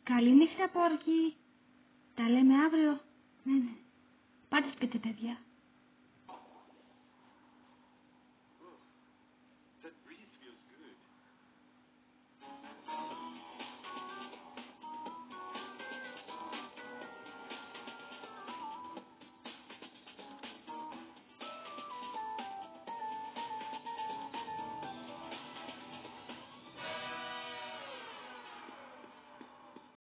Καληνύχτα, πόρκι. Τα λέμε αύριο. Ναι, ναι. Πάτε σπίτι, παιδιά.